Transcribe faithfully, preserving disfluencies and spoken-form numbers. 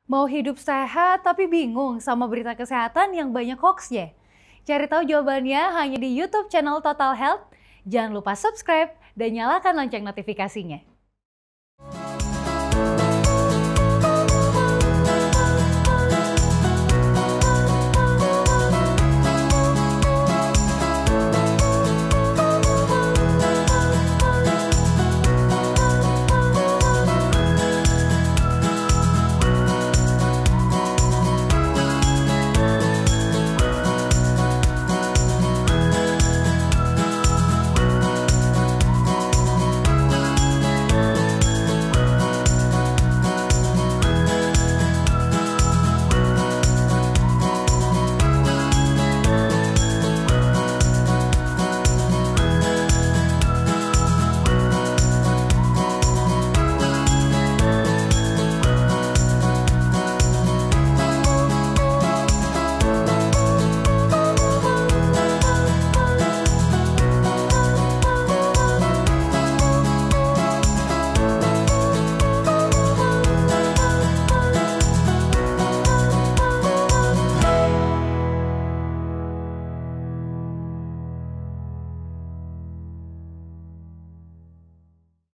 Mau hidup sehat tapi bingung sama berita kesehatan yang banyak hoax-nya? Cari tahu jawabannya hanya di YouTube channel Total Health. Jangan lupa subscribe dan nyalakan lonceng notifikasinya.